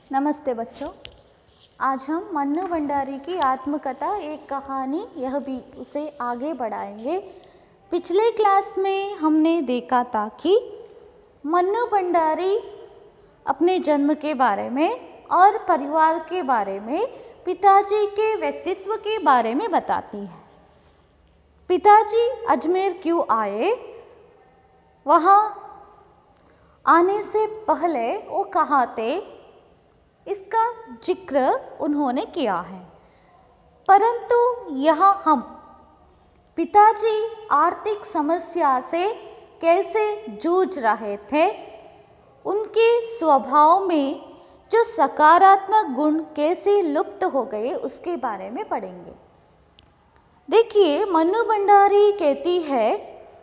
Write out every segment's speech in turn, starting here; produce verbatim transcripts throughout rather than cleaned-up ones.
नमस्ते बच्चों। आज हम मन्नू भंडारी की आत्मकथा एक कहानी यह भी उसे आगे बढ़ाएंगे। पिछले क्लास में हमने देखा था कि मन्नू भंडारी अपने जन्म के बारे में और परिवार के बारे में, पिताजी के व्यक्तित्व के बारे में बताती है। पिताजी अजमेर क्यों आए, वहाँ आने से पहले वो कहाँ थे, इसका जिक्र उन्होंने किया है। परंतु यहाँ हम पिताजी आर्थिक समस्या से कैसे जूझ रहे थे, उनके स्वभाव में जो सकारात्मक गुण कैसे लुप्त हो गए, उसके बारे में पढ़ेंगे। देखिए, मन्नू भंडारी कहती है,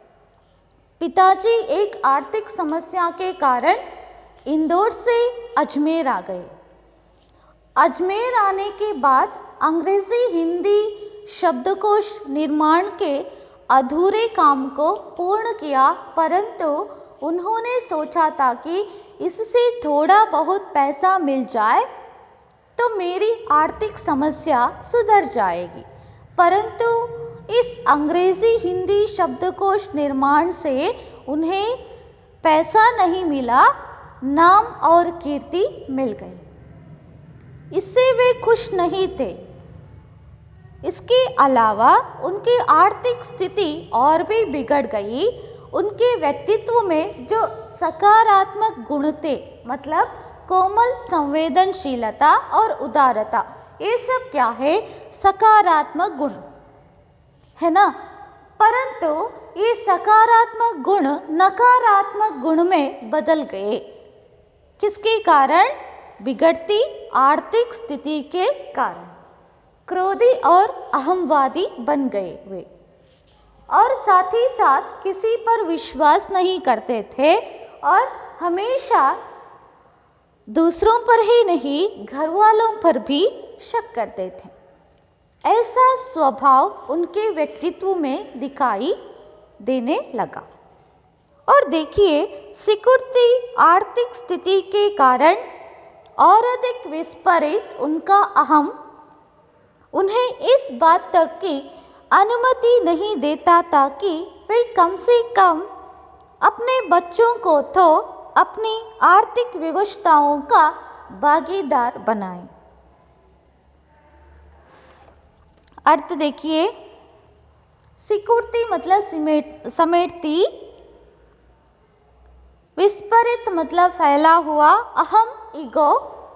पिताजी एक आर्थिक समस्या के कारण इंदौर से अजमेर आ गए। अजमेर आने के बाद अंग्रेजी हिंदी शब्दकोश निर्माण के अधूरे काम को पूर्ण किया, परंतु उन्होंने सोचा था कि इससे थोड़ा बहुत पैसा मिल जाए तो मेरी आर्थिक समस्या सुधर जाएगी। परंतु इस अंग्रेजी हिंदी शब्दकोश निर्माण से उन्हें पैसा नहीं मिला, नाम और कीर्ति मिल गई। इससे वे खुश नहीं थे। इसके अलावा उनकी आर्थिक स्थिति और भी बिगड़ गई। उनके व्यक्तित्व में जो सकारात्मक गुण थे, मतलब कोमल संवेदनशीलता और उदारता, ये सब क्या है, सकारात्मक गुण है ना। परंतु ये सकारात्मक गुण नकारात्मक गुण में बदल गए। किसके कारण? बिगड़ती आर्थिक स्थिति के कारण क्रोधी और अहंवादी बन गए वे, और साथ ही साथ किसी पर विश्वास नहीं करते थे और हमेशा दूसरों पर ही नहीं, घर वालों पर भी शक करते थे। ऐसा स्वभाव उनके व्यक्तित्व में दिखाई देने लगा। और देखिए, सिकुड़ती आर्थिक स्थिति के कारण और अधिक विस्परित उनका अहम उन्हें इस बात तक की अनुमति नहीं देता था कि वे कम से कम अपने बच्चों को तो अपनी आर्थिक विवशताओं का भागीदार बनाएं। अर्थ देखिए, सिकुड़ती मतलब सिमेट समेटती, विस्परित मतलब फैला हुआ, अहम ईगो।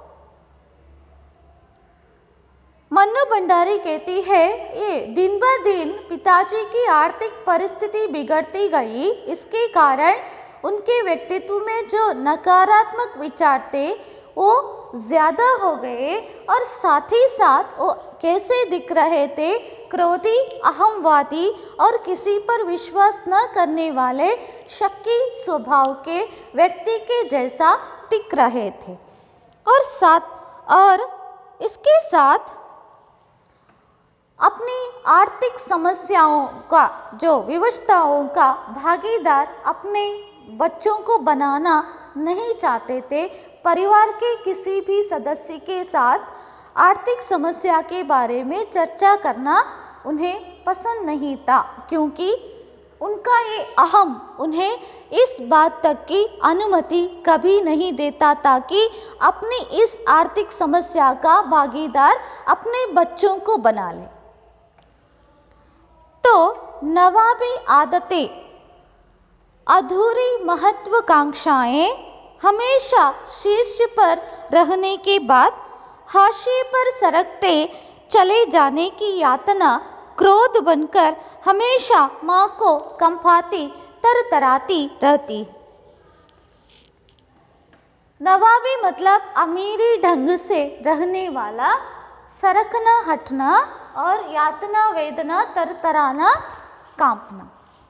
मन्नू भंडारी कहती है, ये दिन ब दिन पिताजी की आर्थिक परिस्थिति बिगड़ती गई। इसके कारण उनके व्यक्तित्व में जो नकारात्मक विचार थे वो ज़्यादा हो गए, और साथ ही साथ वो कैसे दिख रहे थे, क्रोधी, अहमवादी और किसी पर विश्वास न करने वाले शक्की स्वभाव के व्यक्ति के जैसा दिख रहे थे। और साथ और इसके साथ अपनी आर्थिक समस्याओं का, जो विवशताओं का भागीदार अपने बच्चों को बनाना नहीं चाहते थे। परिवार के किसी भी सदस्य के साथ आर्थिक समस्या के बारे में चर्चा करना उन्हें पसंद नहीं था, क्योंकि उनका ये अहम उन्हें इस बात तक की अनुमति कभी नहीं देता था कि अपनी इस आर्थिक समस्या का भागीदार अपने बच्चों को बना ले। तो नवाबी आदतें, अधूरी महत्वाकांक्षाएं हमेशा शीर्ष पर रहने के बाद हाशिए पर सरकते चले जाने की यातना क्रोध बनकर हमेशा माँ को कंपाती तरतराती रहती। नवाबी मतलब अमीरी ढंग से रहने वाला, सरकना हटना और यातना वेदना तरतराना कांपना।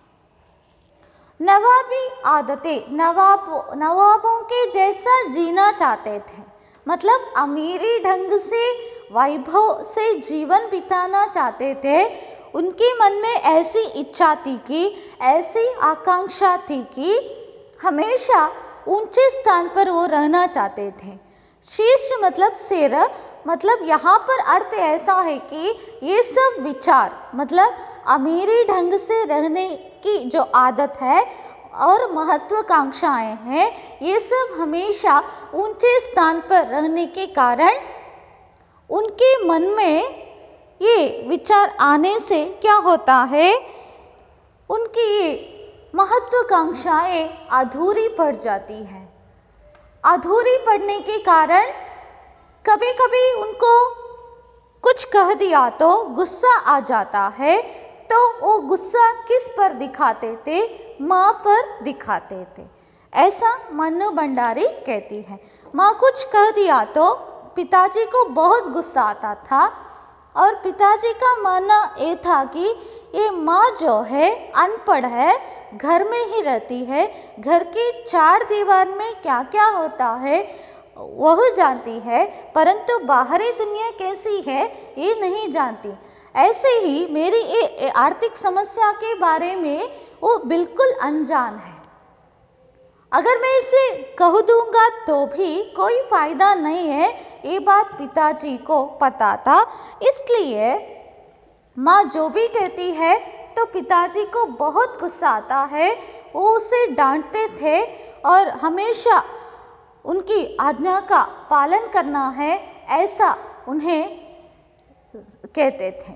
नवाबी आदतें, नवाब नवाबों के जैसा जीना चाहते थे, मतलब अमीरी ढंग से वैभव से जीवन बिताना चाहते थे। उनके मन में ऐसी इच्छा थी कि, ऐसी आकांक्षा थी कि हमेशा ऊंचे स्थान पर वो रहना चाहते थे। शीर्ष मतलब सिर, मतलब यहाँ पर अर्थ ऐसा है कि ये सब विचार मतलब अमीरी ढंग से रहने की जो आदत है और महत्वाकांक्षाएं हैं, ये सब हमेशा ऊंचे स्थान पर रहने के कारण उनके मन में ये विचार आने से क्या होता है, उनकी ये महत्वाकांक्षाएं अधूरी पड़ जाती है। अधूरी पड़ने के कारण कभी कभी उनको कुछ कह दिया तो गुस्सा आ जाता है, तो वो गुस्सा किस पर दिखाते थे, माँ पर दिखाते थे। ऐसा मन्नू भंडारी कहती है। माँ कुछ कह दिया तो पिताजी को बहुत गुस्सा आता था और पिताजी का मानना ये था कि ये माँ जो है अनपढ़ है, घर में ही रहती है, घर के चार दीवार में क्या क्या होता है वह जानती है, परंतु बाहरी दुनिया कैसी है ये नहीं जानती। ऐसे ही मेरी ये आर्थिक समस्या के बारे में वो बिल्कुल अनजान है। अगर मैं इसे कह दूंगा तो भी कोई फायदा नहीं है, ये बात पिताजी को पता था। इसलिए माँ जो भी कहती है तो पिताजी को बहुत गुस्सा आता है, वो उसे डांटते थे और हमेशा उनकी आज्ञा का पालन करना है ऐसा उन्हें कहते थे।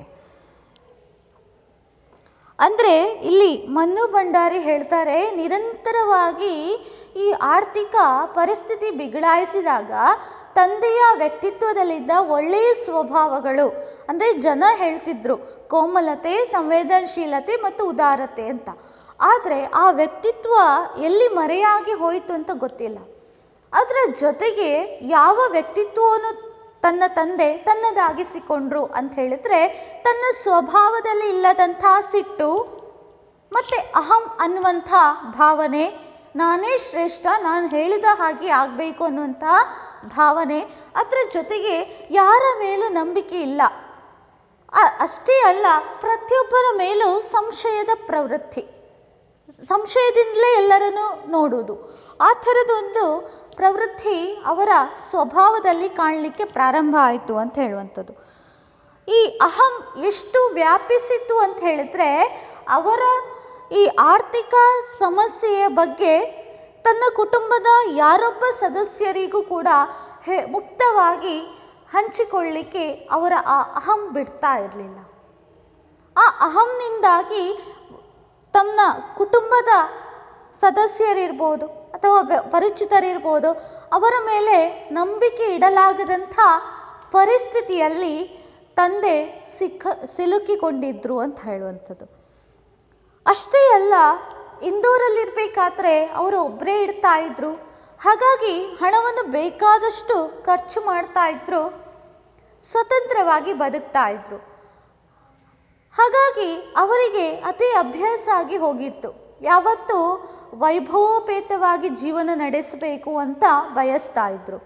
ಅಂದರೆ ಇಲ್ಲಿ ಮನ್ನು ಭಂಡಾರಿ ಹೇಳ್ತಾರೆ, ನಿರಂತರವಾಗಿ ಈ ಆರ್ಥಿಕ ಪರಿಸ್ಥಿತಿ ಬಿಗಡಾಯಿಸಿದಾಗ ತಂದೆಯ ವ್ಯಕ್ತಿತ್ವದಲ್ಲಿದ್ದ ಒಳ್ಳೆಯ ಸ್ವಭಾವಗಳು, ಅಂದರೆ ಜನ ಹೇಳ್ತಿದ್ರು ಕೋಮಲತೆ, ಸಂವೇದನಶೀಲತೆ ಮತ್ತು ಉದಾರತೆ ಅಂತ, ಆದರೆ ಆ ವ್ಯಕ್ತಿತ್ವ ಎಲ್ಲಿ ಮರೆಯಾಗಿ ಹೋಯಿತು ಅಂತ ಗೊತ್ತಿಲ್ಲ. ಅದರ ಜೊತೆಗೆ ಯಾವ ವ್ಯಕ್ತಿತ್ವವನ್ನು ತನ್ನ ತಂದೆ ತನ್ನದಾಗಿಸಿಕೊಂಡ್ರು ಅಂತ ಹೇಳಿದ್ರೆ, ತನ್ನ ಸ್ವಭಾವದಲ್ಲಿ ಇಲ್ಲದಂಥ ಸಿಟ್ಟು ಮತ್ತು ಅಹಂ ಅನ್ನುವಂಥ ಭಾವನೆ, ನಾನೇ ಶ್ರೇಷ್ಠ, ನಾನು ಹೇಳಿದ ಹಾಗೆ ಆಗಬೇಕು ಅನ್ನುವಂಥ ಭಾವನೆ, ಅದರ ಜೊತೆಗೆ ಯಾರ ಮೇಲೂ ನಂಬಿಕೆ ಇಲ್ಲ. ಅಷ್ಟೇ ಅಲ್ಲ, ಪ್ರತಿಯೊಬ್ಬರ ಮೇಲೂ ಸಂಶಯದ ಪ್ರವೃತ್ತಿ, ಸಂಶಯದಿಂದಲೇ ಎಲ್ಲರನ್ನು ನೋಡುವುದು, ಆ ಥರದೊಂದು ಪ್ರವೃತ್ತಿ ಅವರ ಸ್ವಭಾವದಲ್ಲಿ ಕಾಣಲಿಕ್ಕೆ ಪ್ರಾರಂಭ ಆಯಿತು ಅಂತ ಹೇಳುವಂಥದ್ದು. ಈ ಅಹಂ ಎಷ್ಟು ವ್ಯಾಪಿಸಿತು ಅಂತ ಹೇಳಿದ್ರೆ, ಅವರ ಈ ಆರ್ಥಿಕ ಸಮಸ್ಯೆಯ ಬಗ್ಗೆ ತನ್ನ ಕುಟುಂಬದ ಯಾರೊಬ್ಬ ಸದಸ್ಯರಿಗೂ ಕೂಡ ಹೇ ಮುಕ್ತವಾಗಿ ಹಂಚಿಕೊಳ್ಳಲಿಕ್ಕೆ ಅವರ ಆ ಅಹಂ ಬಿಡ್ತಾ ಇರಲಿಲ್ಲ. ಆ ಅಹಂನಿಂದಾಗಿ ತಮ್ಮ ಕುಟುಂಬದ ಸದಸ್ಯರಿರ್ಬೋದು ಅಥವಾ ಪರಿಚಿತರಿರ್ಬೋದು, ಅವರ ಮೇಲೆ ನಂಬಿಕೆ ಇಡಲಾಗದಂಥ ಪರಿಸ್ಥಿತಿಯಲ್ಲಿ ತಂದೆ ಸಿಕ್ಕ ಸಿಲುಕಿಕೊಂಡಿದ್ರು ಅಂತ ಹೇಳುವಂಥದ್ದು. ಅಷ್ಟೇ ಅಲ್ಲ, ಇಂದೋರಲ್ಲಿರಬೇಕಾದ್ರೆ ಅವರು ಒಬ್ಬರೇ ಇಡ್ತಾ ಇದ್ರು, ಹಾಗಾಗಿ ಹಣವನ್ನು ಬೇಕಾದಷ್ಟು ಖರ್ಚು ಮಾಡ್ತಾ ಇದ್ರು, ಸ್ವತಂತ್ರವಾಗಿ ಬದುಕ್ತಾ ಇದ್ರು. ಹಾಗಾಗಿ ಅವರಿಗೆ ಅತಿ ಅಭ್ಯಾಸ ಆಗಿ ಹೋಗಿತ್ತು, ಯಾವತ್ತೂ ವೈಭವೋಪೇತವಾಗಿ ಜೀವನ ನಡೆಸಬೇಕು ಅಂತ ಬಯಸ್ತಾ ಇದ್ರು.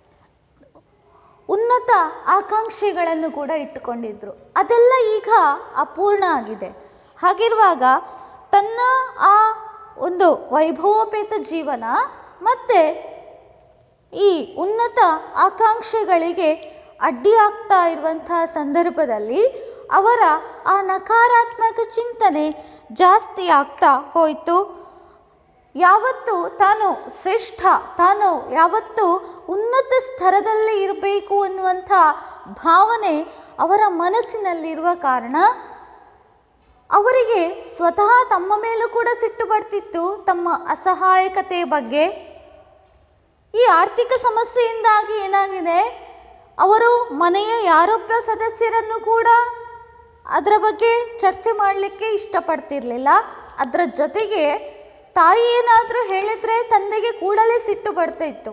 ಉನ್ನತ ಆಕಾಂಕ್ಷೆಗಳನ್ನು ಕೂಡ ಇಟ್ಟುಕೊಂಡಿದ್ರು. ಅದೆಲ್ಲ ಈಗ ಅಪೂರ್ಣ ಆಗಿದೆ. ಹಾಗಿರುವಾಗ ತನ್ನ ಆ ಒಂದು ವೈಭವೋಪೇತ ಜೀವನ ಮತ್ತು ಈ ಉನ್ನತ ಆಕಾಂಕ್ಷೆಗಳಿಗೆ ಅಡ್ಡಿಯಾಗ್ತಾ ಇರುವಂಥ ಸಂದರ್ಭದಲ್ಲಿ ಅವರ ಆ ನಕಾರಾತ್ಮಕ ಚಿಂತನೆ ಜಾಸ್ತಿ ಆಗ್ತಾ ಹೋಯಿತು. ಯಾವತ್ತು ತಾನು ಶ್ರೇಷ್ಠ, ತಾನು ಯಾವತ್ತು ಉನ್ನತ ಸ್ತರದಲ್ಲಿ ಇರಬೇಕು ಅನ್ನುವಂಥ ಭಾವನೆ ಅವರ ಮನಸ್ಸಿನಲ್ಲಿರುವ ಕಾರಣ ಅವರಿಗೆ ಸ್ವತಃ ತಮ್ಮ ಮೇಲೂ ಕೂಡ ಸಿಟ್ಟು ಬರ್ತಿತ್ತು, ತಮ್ಮ ಅಸಹಾಯಕತೆ ಬಗ್ಗೆ. ಈ ಆರ್ಥಿಕ ಸಮಸ್ಯೆಯಿಂದಾಗಿ ಏನಾಗಿದೆ, ಅವರು ಮನೆಯ ಯಾರೊಬ್ಬ ಸದಸ್ಯರನ್ನು ಕೂಡ ಅದರ ಬಗ್ಗೆ ಚರ್ಚೆ ಮಾಡಲಿಕ್ಕೆ ಇಷ್ಟಪಡ್ತಿರ್ಲಿಲ್ಲ. ಅದರ ಜೊತೆಗೆ ತಾಯಿ ಏನಾದರೂ ಹೇಳಿದರೆ ತಂದೆಗೆ ಕೂಡಲೇ ಸಿಟ್ಟು ಬರ್ತಾ ಇತ್ತು.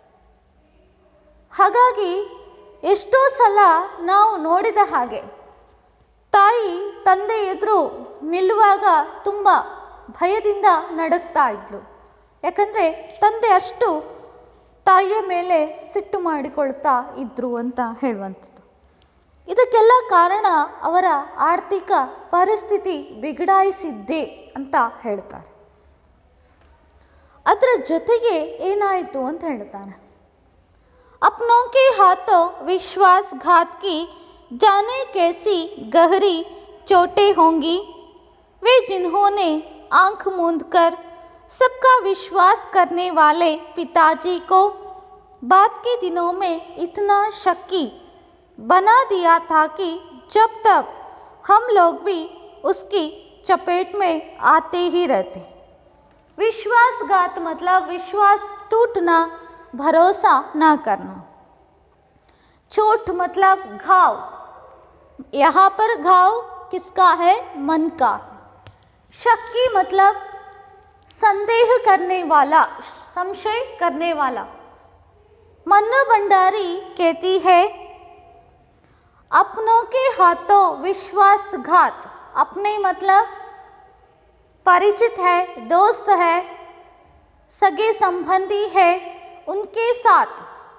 ಹಾಗಾಗಿ ಎಷ್ಟೋ ಸಲ ನಾವು ನೋಡಿದ ಹಾಗೆ ತಾಯಿ ತಂದೆ ಎದುರು ನಿಲ್ಲುವಾಗ ತುಂಬ ಭಯದಿಂದ ನಡುಗ್ತಾ ಇದ್ಲು. ಯಾಕಂದರೆ ತಂದೆ ಅಷ್ಟು ತಾಯಿಯ ಮೇಲೆ ಸಿಟ್ಟು ಮಾಡಿಕೊಳ್ತಾ ಇದ್ರು ಅಂತ ಹೇಳುವಂಥದ್ದು. ಇದಕ್ಕೆಲ್ಲ ಕಾರಣ ಅವರ ಆರ್ಥಿಕ ಪರಿಸ್ಥಿತಿ ಬಿಗಡಾಯಿಸಿದ್ದೇ ಅಂತ ಹೇಳ್ತಾರೆ. ಅದರ ಜೊತೆಗೆ ಏನಾಯಿತು ಅಂತ ಹೇಳ್ತಾನೆ, अपनों के हाथों विश्वासघात की जाने कैसी गहरी चोटें होंगी। वे जिन्होंने आंख मूंदकर सबका विश्वास करने वाले पिताजी को बाद के दिनों में इतना शक्की बना दिया था कि जब तक हम लोग भी उसकी चपेट में आते ही रहते। विश्वासघात मतलब विश्वास टूटना, भरोसा ना करना। चोट मतलब घाव, यहाँ पर घाव किसका है? मन का। शक्की मतलब संदेह करने वाला, संशय करने वाला। मन्नू भंडारी कहती है, अपनों के हाथों विश्वासघात। अपने मतलब परिचित है, दोस्त है, सगे संबंधी है, उनके साथ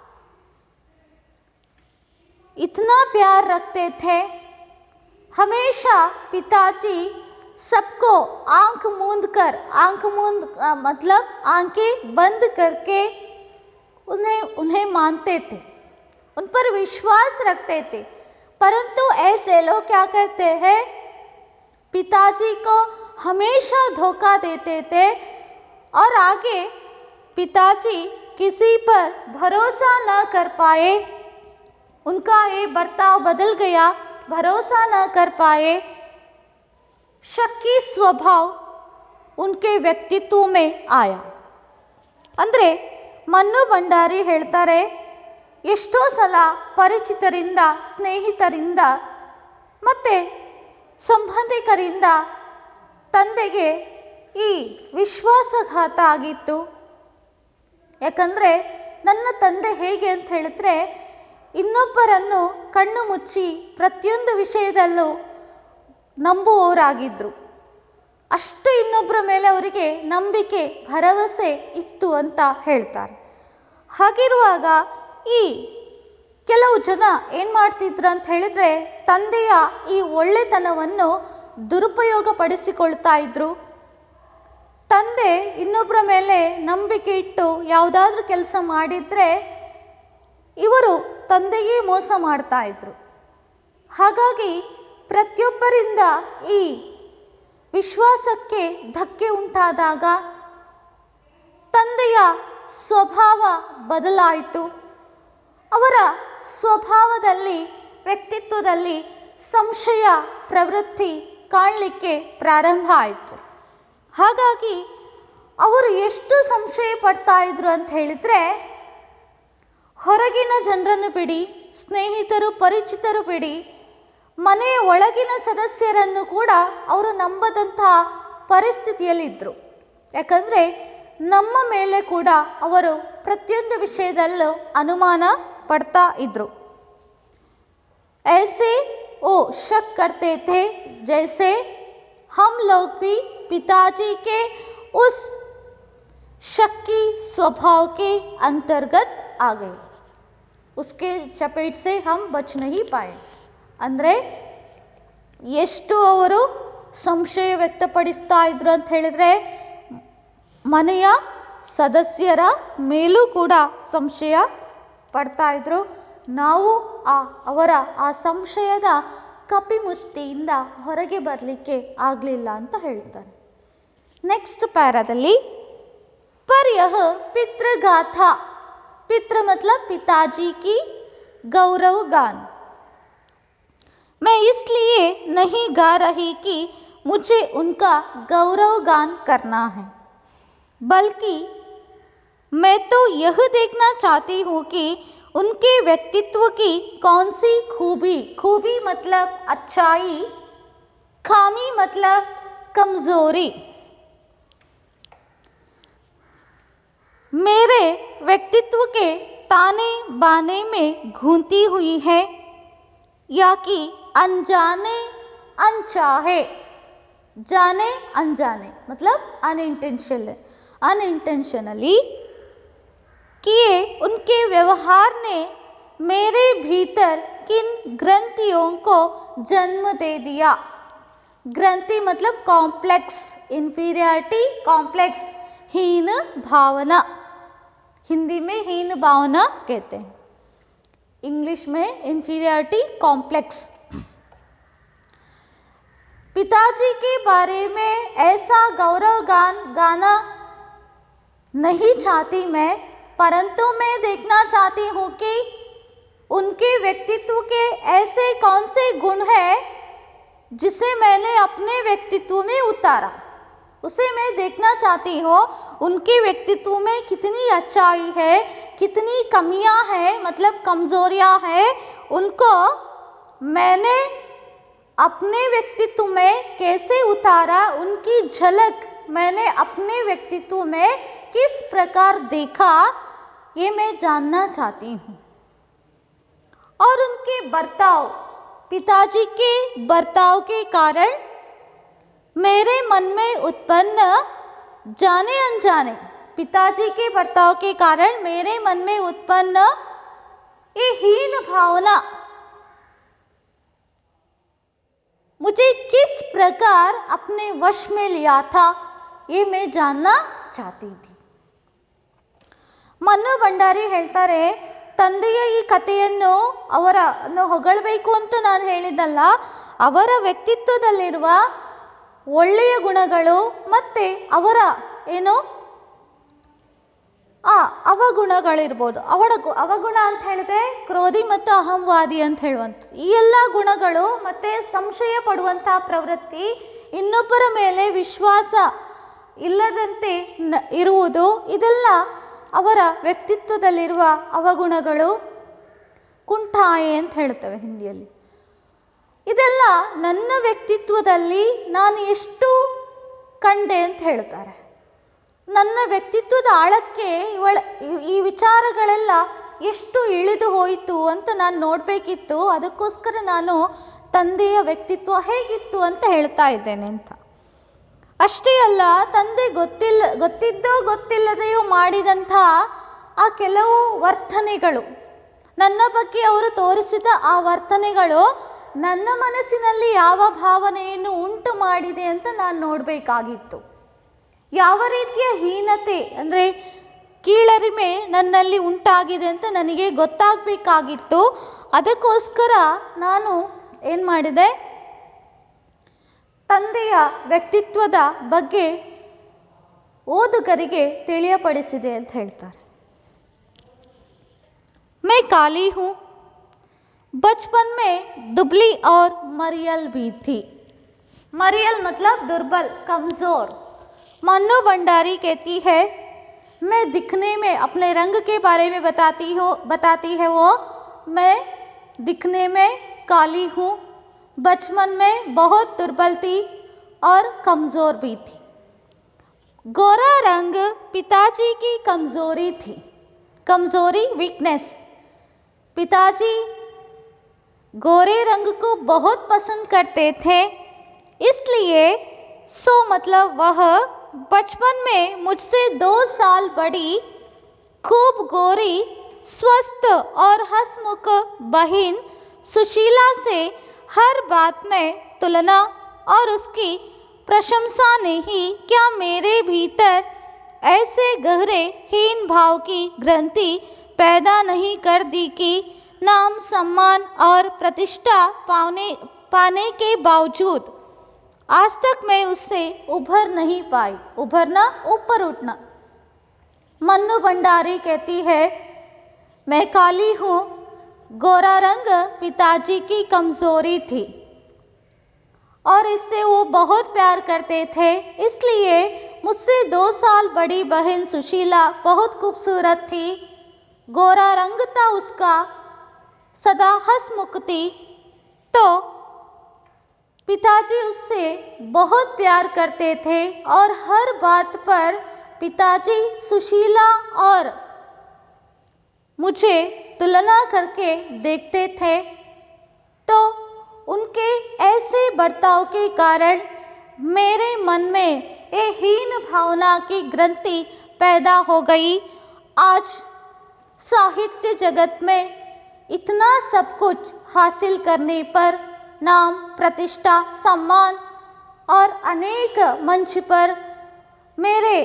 इतना प्यार रखते थे। हमेशा पिताजी सबको आंख मूंद कर, आंख मूंद मतलब आंखें बंद करके उन्हें उन्हें मानते थे, उन पर विश्वास रखते थे। परंतु ऐसे लोग क्या करते हैं? पिताजी को हमेशा धोखा देते थे और आगे पिताजी किसी पर भरोसा न कर पाए, उनका ये बर्ताव बदल गया, भरोसा न कर पाए। शक्की स्वभाव उनके व्यक्तित्व में आया। ಅಂದ್ರೆ ಮನ್ನು ಭಂಡಾರಿ ಹೇಳ್ತಾರೆ, ಎಷ್ಟೋ ಸಲ ಪರಿಚಿತರಿಂದ, ಸ್ನೇಹಿತರಿಂದ ಮತ್ತು ಸಂಬಂಧಿಕರಿಂದ ತಂದೆಗೆ ಈ ವಿಶ್ವಾಸಘಾತ ಆಗಿತ್ತು. ಯಾಕಂದರೆ ನನ್ನ ತಂದೆ ಹೇಗೆ ಅಂತ ಹೇಳಿದ್ರೆ, ಇನ್ನೊಬ್ಬರನ್ನು ಕಣ್ಣು ಮುಚ್ಚಿ ಪ್ರತಿಯೊಂದು ವಿಷಯದಲ್ಲೂ ನಂಬುವವರಾಗಿದ್ದರು. ಅಷ್ಟು ಇನ್ನೊಬ್ಬರ ಮೇಲೆ ಅವರಿಗೆ ನಂಬಿಕೆ, ಭರವಸೆ ಇತ್ತು ಅಂತ ಹೇಳ್ತಾರೆ. ಹಾಗಿರುವಾಗ ಈ ಕೆಲವು ಜನ ಏನು ಮಾಡ್ತಿದ್ರು ಅಂತ ಹೇಳಿದರೆ, ತಂದೆಯ ಈ ಒಳ್ಳೆತನವನ್ನು ದುರುಪಯೋಗ ಪಡಿಸಿಕೊಳ್ತಾ ಇದ್ರು. ತಂದೆ ಇನ್ನೊಬ್ಬರ ಮೇಲೆ ನಂಬಿಕೆ ಇಟ್ಟು ಯಾವುದಾದ್ರೂ ಕೆಲಸ ಮಾಡಿದರೆ ಇವರು ತಂದೆಗೆ ಮೋಸ ಮಾಡ್ತಾ ಇದ್ರು. ಹಾಗಾಗಿ ಪ್ರತಿಯೊಬ್ಬರಿಂದ ಈ ವಿಶ್ವಾಸಕ್ಕೆ ಧಕ್ಕೆ ಉಂಟಾದಾಗ ತಂದೆಯ ಸ್ವಭಾವ ಬದಲಾಯಿತು. ಅವರ ಸ್ವಭಾವದಲ್ಲಿ, ವ್ಯಕ್ತಿತ್ವದಲ್ಲಿ ಸಂಶಯ ಪ್ರವೃತ್ತಿ ಕಾಣಲಿಕ್ಕೆ ಪ್ರಾರಂಭ ಆಯಿತು. ಹಾಗಾಗಿ ಅವರು ಎಷ್ಟು ಸಂಶಯ ಪಡ್ತಾ ಇದ್ರು ಅಂತ ಹೇಳಿದರೆ, ಹೊರಗಿನ ಜನರನ್ನು ಬಿಡಿ, ಸ್ನೇಹಿತರು ಪರಿಚಿತರು ಬಿಡಿ, ಮನೆಯ ಒಳಗಿನ ಸದಸ್ಯರನ್ನು ಕೂಡ ಅವರು ನಂಬದಂತಹ ಪರಿಸ್ಥಿತಿಯಲ್ಲಿದ್ದರು. ಯಾಕಂದರೆ ನಮ್ಮ ಮೇಲೆ ಕೂಡ ಅವರು ಪ್ರತಿಯೊಂದು ವಿಷಯದಲ್ಲೂ ಅನುಮಾನ ಪಡ್ತಾ ಇದ್ದರು. ऐसे वो शक करते थे जैसे हम लोग भी पिताजी के उस शक्की स्वभाव के अंतर्गत आ गए, उसके चपेट से हम बच नहीं पाए. ಅಂದರೆ ಎಷ್ಟು ಅವರು ಸಂಶಯ ವ್ಯಕ್ತಪಡಿಸ್ತಾ ಇದ್ರು ಅಂತ ಹೇಳಿದರೆ, ಮನೆಯ ಸದಸ್ಯರ ಮೇಲೂ ಕೂಡ ಸಂಶಯ ಪಡ್ತಾ ಇದ್ರು. ನಾವು ಆ ಅವರ ಆ ಸಂಶಯದ ಕಪಿಮುಷ್ಟಿಯಿಂದ ಹೊರಗೆ ಬರಲಿಕ್ಕೆ ಆಗಲಿಲ್ಲ ಅಂತ ಹೇಳ್ತಾರೆ. ನೆಕ್ಸ್ಟ್ ಪ್ಯಾರಾದಲ್ಲಿ पर यह पितृगाथा, पितृ मतलब पिताजी की गौरव गान, मैं इसलिए नहीं गा रही कि मुझे उनका गौरव गान करना है, बल्कि मैं तो यह देखना चाहती हूँ कि उनके व्यक्तित्व की कौन सी खूबी, खूबी मतलब अच्छाई, खामी मतलब कमज़ोरी मेरे व्यक्तित्व के ताने बाने में घूमती हुई है, या कि अनजाने अनचाहे, जाने अनजाने मतलब अनइंटेंशनल अनइंटेंशनली किए उनके व्यवहार ने मेरे भीतर किन ग्रंथियों को जन्म दे दिया. ग्रंथि मतलब कॉम्प्लेक्स, इन्फीरियरिटी कॉम्प्लेक्स, हीन भावना, हिंदी में हीन भावना कहते हैं. इंग्लिश में इंफीरियरिटी कॉम्प्लेक्स। पिताजी के बारे में ऐसा गौरव गान गाना नहीं चाहती मैं, परंतु मैं देखना चाहती हूँ कि उनके व्यक्तित्व के ऐसे कौन से गुण हैं जिसे मैंने अपने व्यक्तित्व में उतारा। उसे मैं देखना चाहती हूँ उनके व्यक्तित्व में कितनी अच्छाई है, कितनी कमियां हैं, मतलब कमजोरियां हैं, उनको मैंने अपने व्यक्तित्व में कैसे उतारा, उनकी झलक मैंने अपने व्यक्तित्व में किस प्रकार देखा, ये मैं जानना चाहती हूँ। और उनके बर्ताव, पिताजी के बर्ताव के कारण मेरे मन में उत्पन्न जाने अनजाने, पिताजी के बर्ताव के कारण मेरे मन में उत्पन्न ये हीन भावना मुझे किस प्रकार अपने वश में लिया था, ये मैं जानना चाहती थी। ಮನ್ನು ಭಂಡಾರಿ ಹೇಳ್ತಾರೆ, ತಂದೆಯ ಈ ಕಥೆಯನ್ನು ಅವರ ಹೊಗಳಬೇಕು ಅಂತ ನಾನು ಹೇಳಿದ್ದಲ್ಲ, ಅವರ ವ್ಯಕ್ತಿತ್ವದಲ್ಲಿರುವ ಒಳ್ಳೆಯ ಗುಣಗಳು ಮತ್ತು ಅವರ ಏನು ಆ ಅವಗುಣಗಳಿರ್ಬೋದು, ಅವಳ ಅವಗುಣ ಅಂತ ಹೇಳಿದ್ರೆ ಕ್ರೋಧಿ ಮತ್ತು ಅಹಂವಾದಿ ಅಂತ ಹೇಳುವಂಥದ್ದು, ಈ ಎಲ್ಲ ಗುಣಗಳು ಮತ್ತು ಸಂಶಯ ಪಡುವಂತಹ ಪ್ರವೃತ್ತಿ, ಇನ್ನೊಬ್ಬರ ಮೇಲೆ ವಿಶ್ವಾಸ ಇಲ್ಲದಂತೆ ಇರುವುದು, ಇದೆಲ್ಲ ಅವರ ವ್ಯಕ್ತಿತ್ವದಲ್ಲಿರುವ ಅವಗುಣಗಳು, ಕುಂಠಾಯೆ ಅಂತ ಹೇಳ್ತೇವೆ ಹಿಂದಿಯಲ್ಲಿ. ಇದೆಲ್ಲ ನನ್ನ ವ್ಯಕ್ತಿತ್ವದಲ್ಲಿ ನಾನು ಎಷ್ಟು ಕಂಡೆ ಅಂತ ಹೇಳ್ತಾರೆ. ನನ್ನ ವ್ಯಕ್ತಿತ್ವದ ಆಳಕ್ಕೆ ಇವಳ ಈ ವಿಚಾರಗಳೆಲ್ಲ ಎಷ್ಟು ಇಳಿದು ಹೋಯಿತು ಅಂತ ನಾನು ನೋಡಬೇಕಿತ್ತು. ಅದಕ್ಕೋಸ್ಕರ ನಾನು ತಂದೆಯ ವ್ಯಕ್ತಿತ್ವ ಹೇಗಿತ್ತು ಅಂತ ಹೇಳ್ತಾ ಇದ್ದೇನೆ ಅಂತ. ಅಷ್ಟೇ ಅಲ್ಲ, ತಂದೆ ಗೊತ್ತಿಲ್ಲ ಗೊತ್ತಿದ್ದೋ ಗೊತ್ತಿಲ್ಲದೆಯೋ ಮಾಡಿದಂಥ ಆ ಕೆಲವು ವರ್ತನೆಗಳು, ನನ್ನ ಬಗ್ಗೆ ಅವರು ತೋರಿಸಿದ ಆ ವರ್ತನೆಗಳು ನನ್ನ ಮನಸ್ಸಿನಲ್ಲಿ ಯಾವ ಭಾವನೆಯನ್ನು ಉಂಟು ಮಾಡಿದೆ ಅಂತ ನಾನು ನೋಡಬೇಕಾಗಿತ್ತು. ಯಾವ ರೀತಿಯ ಹೀನತೆ ಅಂದರೆ ಕೀಳರಿಮೆ ನನ್ನಲ್ಲಿ ಉಂಟಾಗಿದೆ ಅಂತ ನನಗೆ ಗೊತ್ತಾಗಬೇಕಾಗಿತ್ತು. ಅದಕ್ಕೋಸ್ಕರ ನಾನು ಏನು ಮಾಡಿದೆ, ತಂದೆಯ ವ್ಯಕ್ತಿತ್ವದ ಬಗ್ಗೆ ಓದುಗರಿಗೆ ತಿಳಿಯಪಡಿಸಿದೆ ಅಂತ ಹೇಳ್ತಾರೆ. मैं काली हूँ, बचपन में दुबली और मरियल भी थी। मरियल मतलब दुर्बल, कमज़ोर। मन्नू भंडारी कहती है, मैं दिखने में अपने रंग के बारे में बताती हूँ बताती है वो मैं दिखने में काली हूँ, बचपन में बहुत दुर्बल थी और कमज़ोर भी थी। गोरा रंग पिताजी की कमज़ोरी थी, कमज़ोरी वीकनेस। पिताजी गोरे रंग को बहुत पसंद करते थे, इसलिए सो मतलब वह बचपन में मुझसे दो साल बड़ी खूब गोरी, स्वस्थ और हंसमुख बहन सुशीला से हर बात में तुलना और उसकी प्रशंसा ने ही क्या मेरे भीतर ऐसे गहरे हीन भाव की ग्रंथि पैदा नहीं कर दी कि नाम, सम्मान और प्रतिष्ठा पाने पाने के बावजूद आज तक मैं उससे उभर नहीं पाई। उभरना, ऊपर उठना। मन्नू भंडारी कहती है, मैं काली हूँ, गोरा रंग पिताजी की कमज़ोरी थी और इससे वो बहुत प्यार करते थे, इसलिए मुझसे दो साल बड़ी बहन सुशीला बहुत खूबसूरत थी। गोरा रंग था उसका, सदा हंसमुख थी, तो पिताजी उससे बहुत प्यार करते थे और हर बात पर पिताजी सुशीला और मुझे तुलना करके देखते थे। तो उनके ऐसे बर्ताव के कारण मेरे मन में ये हीन भावना की ग्रंथि पैदा हो गई। आज साहित्य जगत में इतना सब कुछ हासिल करने पर नाम, प्रतिष्ठा, सम्मान और अनेक मंच पर मेरे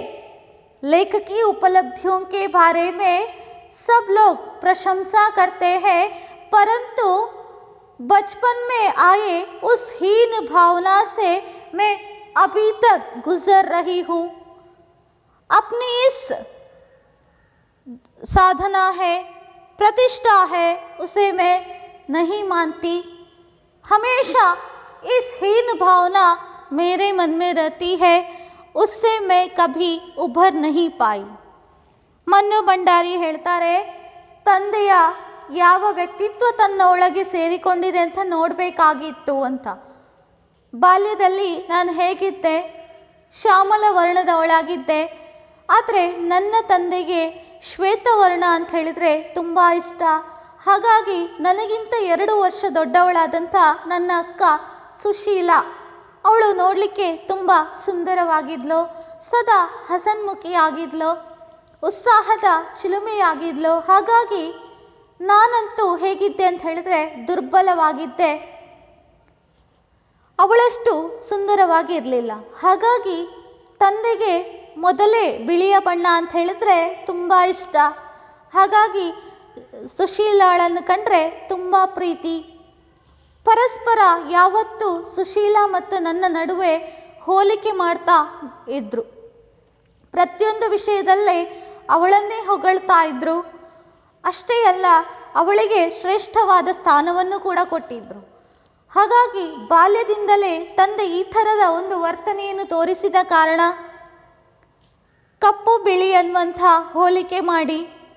लेखकी उपलब्धियों के बारे में सब लोग प्रशंसा करते हैं, परंतु बचपन में आए उस हीन भावना से मैं अभी तक गुजर रही हूँ। अपनी इस साधना है, प्रतिष्ठा है, उसे मैं नहीं मानती। हमेशा इस हीन भावना मेरे मन में रहती है, उससे मैं कभी उभर नहीं पाई। ಮನ್ನು ಭಂಡಾರಿ ಹೇಳ್ತಾರೆ, ತಂದೆಯ ಯಾವ ವ್ಯಕ್ತಿತ್ವ ತನ್ನ ಒಳಗೆ ಸೇರಿಕೊಂಡಿದೆ ಅಂತ ನೋಡಬೇಕಾಗಿತ್ತು ಅಂತ. ಬಾಲ್ಯದಲ್ಲಿ ನಾನು ಹೇಗಿದ್ದೆ, ಶ್ಯಾಮಲ ವರ್ಣದವಳಾಗಿದ್ದೆ. ಆದರೆ ನನ್ನ ತಂದೆಗೆ ಶ್ವೇತವರ್ಣ ಅಂತ ಹೇಳಿದರೆ ತುಂಬ ಇಷ್ಟ. ಹಾಗಾಗಿ ನನಗಿಂತ ಎರಡು ವರ್ಷ ದೊಡ್ಡವಳಾದಂಥ ನನ್ನ ಅಕ್ಕ ಸುಶೀಲಾ, ಅವಳು ನೋಡಲಿಕ್ಕೆ ತುಂಬ ಸುಂದರವಾಗಿದ್ಲು, ಸದಾ ಹಸನ್ಮುಖಿಯಾಗಿದ್ಲು, ಉತ್ಸಾಹದ ಚಿಲುಮೆಯಾಗಿದ್ಲು. ಹಾಗಾಗಿ ನಾನಂತೂ ಹೇಗಿದ್ದೆ ಅಂತ ಹೇಳಿದ್ರೆ ದುರ್ಬಲವಾಗಿದ್ದೆ, ಅವಳಷ್ಟು ಸುಂದರವಾಗಿ ಇರಲಿಲ್ಲ. ಹಾಗಾಗಿ ತಂದೆಗೆ ಮೊದಲೇ ಬಿಳಿಯ ಬಣ್ಣ ಅಂತ ಹೇಳಿದ್ರೆ ತುಂಬ ಇಷ್ಟ. ಹಾಗಾಗಿ ಸುಶೀಲಾಳನ್ನು ಕಂಡ್ರೆ ತುಂಬ ಪ್ರೀತಿ. ಪರಸ್ಪರ ಯಾವತ್ತೂ ಸುಶೀಲಾ ಮತ್ತು ನನ್ನ ನಡುವೆ ಹೋಲಿಕೆ ಮಾಡ್ತಾ ಇದ್ದರು. ಪ್ರತಿಯೊಂದು ವಿಷಯದಲ್ಲೇ ಅವಳನ್ನೇ ಹೊಗಳ್ತಾ ಇದ್ದರು. ಅಷ್ಟೇ ಅಲ್ಲ, ಅವಳಿಗೆ ಶ್ರೇಷ್ಠವಾದ ಸ್ಥಾನವನ್ನು ಕೂಡ ಕೊಟ್ಟಿದ್ದರು. ಹಾಗಾಗಿ ಬಾಲ್ಯದಿಂದಲೇ ತಂದೆ ಈ ಥರದ ಒಂದು ವರ್ತನೆಯನ್ನು ತೋರಿಸಿದ ಕಾರಣ ಕಪ್ಪು ಬಿಳಿ ಅನ್ನುವಂಥ ಹೋಲಿಕೆ ಮಾಡಿ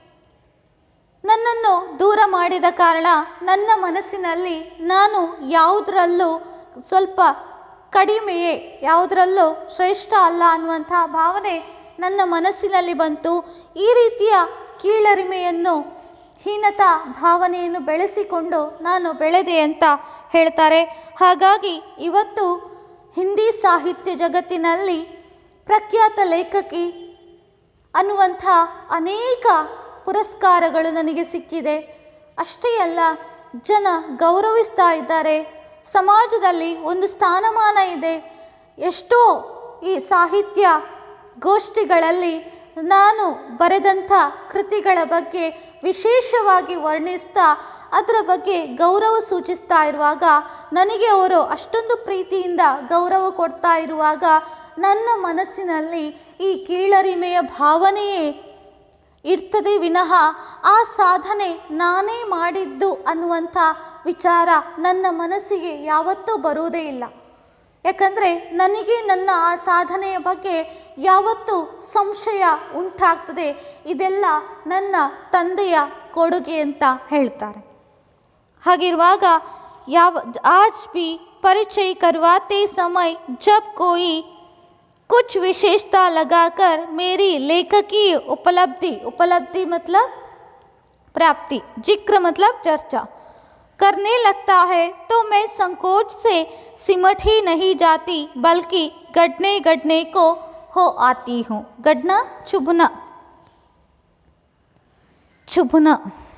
ನನ್ನನ್ನು ದೂರ ಮಾಡಿದ ಕಾರಣ ನನ್ನ ಮನಸ್ಸಿನಲ್ಲಿ ನಾನು ಯಾವುದರಲ್ಲೂ ಸ್ವಲ್ಪ ಕಡಿಮೆಯೇ, ಯಾವುದರಲ್ಲೂ ಶ್ರೇಷ್ಠ ಅಲ್ಲ ಅನ್ನುವಂಥ ಭಾವನೆ ನನ್ನ ಮನಸ್ಸಿನಲ್ಲಿ ಬಂತು. ಈ ರೀತಿಯ ಕೀಳರಿಮೆಯನ್ನು, ಹೀನತಾ ಭಾವನೆಯನ್ನು ಬೆಳೆಸಿಕೊಂಡು ನಾನು ಬೆಳೆದೆ ಅಂತ ಹೇಳ್ತಾರೆ. ಹಾಗಾಗಿ ಇವತ್ತು ಹಿಂದಿ ಸಾಹಿತ್ಯ ಜಗತ್ತಿನಲ್ಲಿ ಪ್ರಖ್ಯಾತ ಲೇಖಕಿ ಅನ್ನುವಂಥ ಅನೇಕ ಪುರಸ್ಕಾರಗಳು ನನಗೆ ಸಿಕ್ಕಿದೆ. ಅಷ್ಟೇ ಅಲ್ಲ, ಜನ ಗೌರವಿಸ್ತಾ ಇದ್ದಾರೆ, ಸಮಾಜದಲ್ಲಿ ಒಂದು ಸ್ಥಾನಮಾನ ಇದೆ. ಎಷ್ಟೋ ಈ ಸಾಹಿತ್ಯ ಗೋಷ್ಠಿಗಳಲ್ಲಿ ನಾನು ಬರೆದಂಥ ಕೃತಿಗಳ ಬಗ್ಗೆ ವಿಶೇಷವಾಗಿ ವರ್ಣಿಸ್ತಾ ಅದರ ಬಗ್ಗೆ ಗೌರವ ಸೂಚಿಸ್ತಾ ಇರುವಾಗ, ನನಗೆ ಅವರು ಅಷ್ಟೊಂದು ಪ್ರೀತಿಯಿಂದ ಗೌರವ ಕೊಡ್ತಾ ಇರುವಾಗ ನನ್ನ ಮನಸ್ಸಿನಲ್ಲಿ ಈ ಕೀಳರಿಮೆಯ ಭಾವನೆಯೇ ಇರ್ತದೆ ವಿನಃ ಆ ಸಾಧನೆ ನಾನೇ ಮಾಡಿದ್ದು ಅನ್ನುವಂಥ ವಿಚಾರ ನನ್ನ ಮನಸ್ಸಿಗೆ ಯಾವತ್ತೂ ಬರುವುದೇ ಇಲ್ಲ. ಯಾಕಂದರೆ ನನಗೆ ನನ್ನ ಆ ಸಾಧನೆಯ ಬಗ್ಗೆ ಯಾವತ್ತೂ ಸಂಶಯ ಉಂಟಾಗ್ತದೆ. ಇದೆಲ್ಲ ನನ್ನ ತಂದೆಯ ಕೊಡುಗೆ ಅಂತ ಹೇಳ್ತಾರೆ. ಹಾಗಿರುವಾಗ ಯಾವ आज भी परिचय करवाते समय जब कोई कुछ विशेषता लगाकर मेरी लेखकीय उपलब्धि, उपलब्धि मतलब प्राप्ति, जिक्र मतलब चर्चा करने लगता है तो मैं संकोच से सिमट ही नहीं जाती, बल्कि गढ़ने गढ़ने को हो आती हूँ. गढ़ना चुभना, चुभना.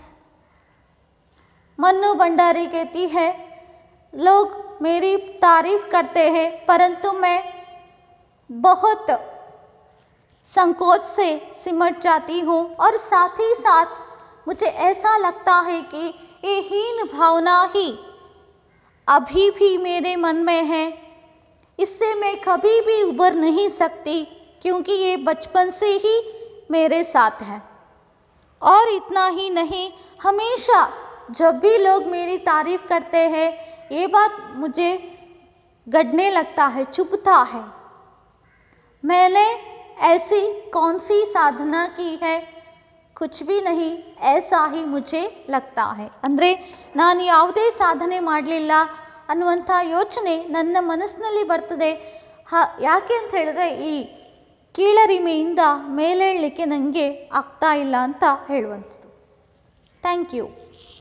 मन्नू भंडारी कहती है, लोग मेरी तारीफ करते हैं परंतु मैं बहुत संकोच से सिमट जाती हूँ और साथ ही साथ मुझे ऐसा लगता है कि ये हीन भावना ही अभी भी मेरे मन में है, इससे मैं कभी भी उबर नहीं सकती क्योंकि ये बचपन से ही मेरे साथ है. और इतना ही नहीं, हमेशा जब भी लोग मेरी तारीफ करते हैं ये बात मुझे गढ़ने लगता है, चुभता है. मैंने ऐसी कौन सी साधना की है, कुछ भी नहीं, ऐसा ही मुझे लगता है. ಅಂದರೆ ನಾನು ಯಾವುದೇ ಸಾಧನೆ ಮಾಡಲಿಲ್ಲ ಅನ್ನುವಂಥ ಯೋಚನೆ ನನ್ನ ಮನಸ್ಸಿನಲ್ಲಿ ಬರ್ತದೆ. ಹ ಯಾಕೆ ಅಂತ ಹೇಳಿದ್ರೆ ಈ ಕೀಳರಿಮೆಯಿಂದ ಮೇಲೇಳಲಿಕ್ಕೆ ನನಗೆ ಆಗ್ತಾ ಇಲ್ಲ ಅಂತ ಹೇಳುವಂಥದ್ದು. Thank you.